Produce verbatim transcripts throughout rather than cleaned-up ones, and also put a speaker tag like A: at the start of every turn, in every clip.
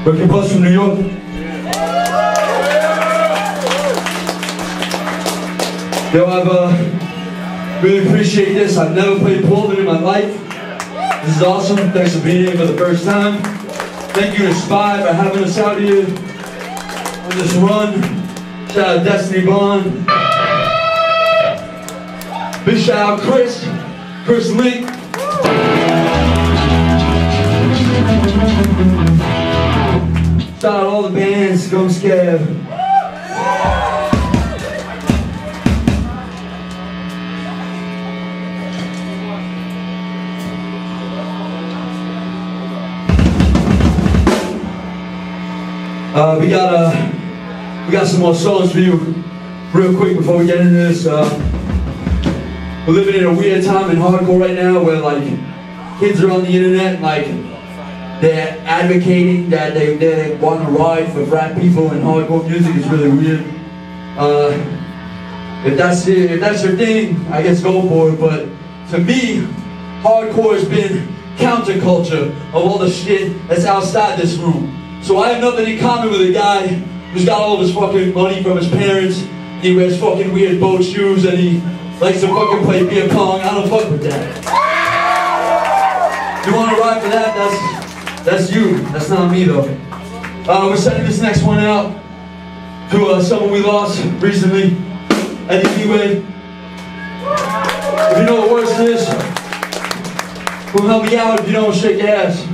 A: Wrecking Bus from New York. Yo, I've uh, really appreciate this. I've never played Portland in my life. This is awesome. Thanks for being here for the first time. Thank you to Spy for having us out here on this run. Shout out Destiny Bond. Big shout out Chris, Chris Link. Shout out all the bands, Scum Scab. Uh, we got uh, we got some more songs for you, real quick before we get into this. Uh, we're living in a weird time in hardcore right now, where like kids are on the internet, like they're advocating that they they want to ride for frat people and hardcore music. Is really weird. Uh, if that's it, if that's your thing, I guess go for it. But to me, hardcore has been counterculture of all the shit that's outside this room. So I have nothing in common with a guy who's got all of his fucking money from his parents. He wears fucking weird boat shoes and he likes to fucking play beer pong. I don't fuck with that. You want to ride for that? That's that's you. That's not me though. Uh, we're sending this next one out to uh, someone we lost recently, Eddie Leeway. If you know what worse is, come help me out. If you don't, shake your ass.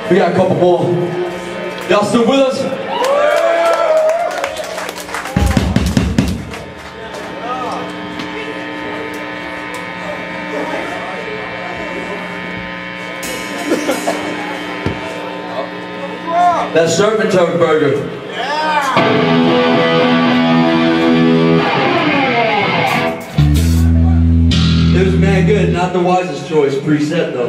A: We got a couple more. Y'all still with us? That Serpentine burger. It was man good, not the wisest choice, preset though.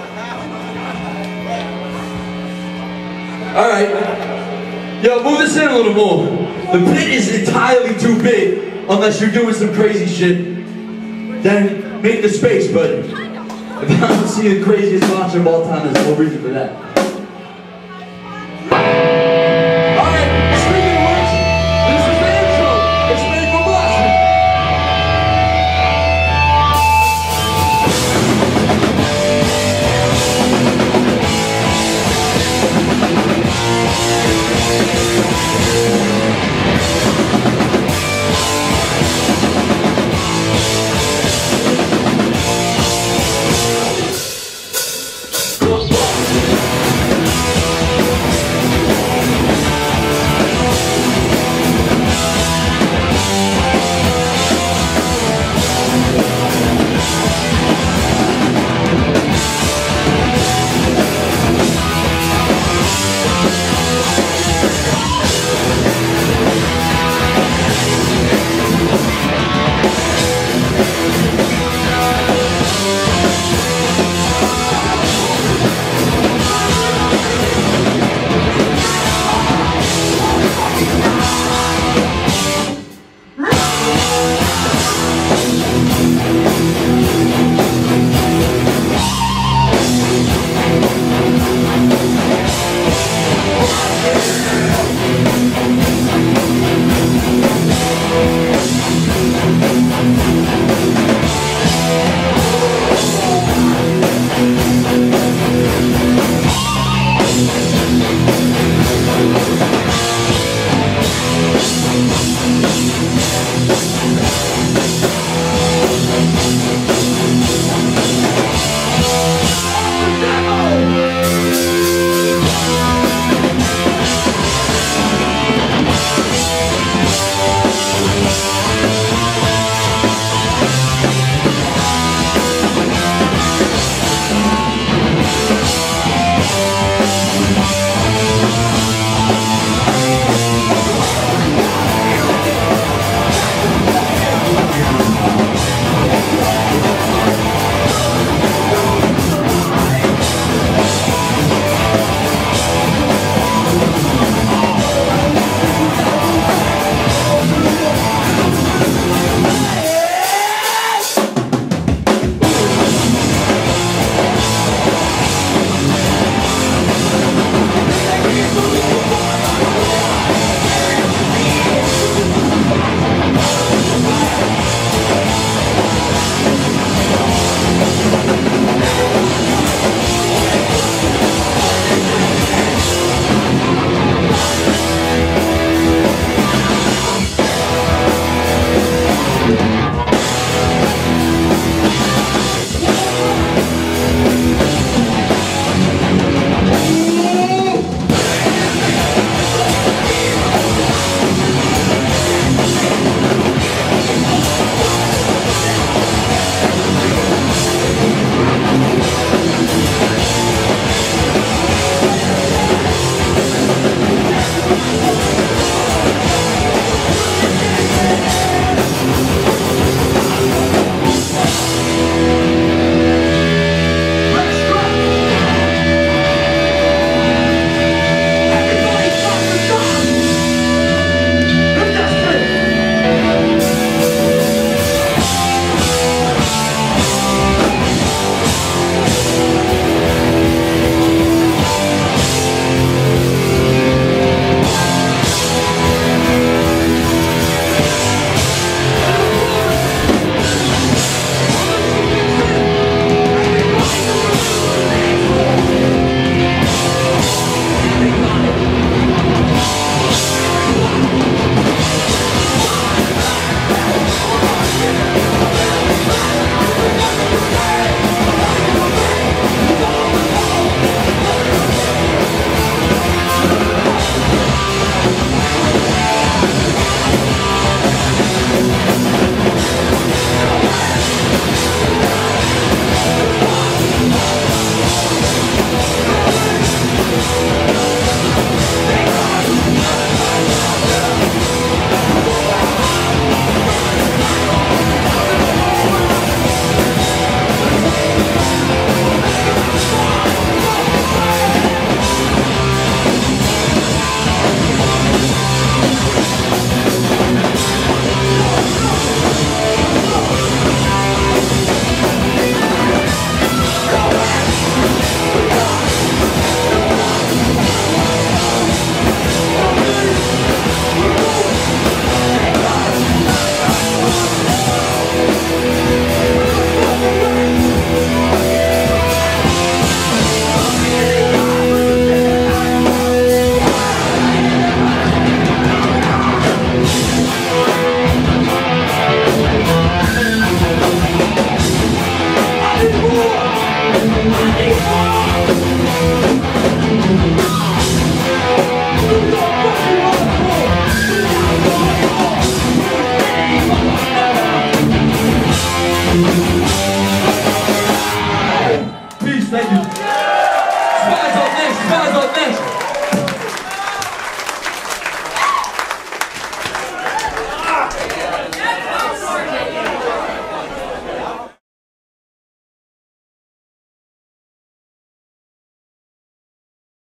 A: Alright. Yo, move this in a little more. The pit is entirely too big unless you're doing some crazy shit. Then make the space, but if I don't see the craziest monster of all time, there's no reason for that.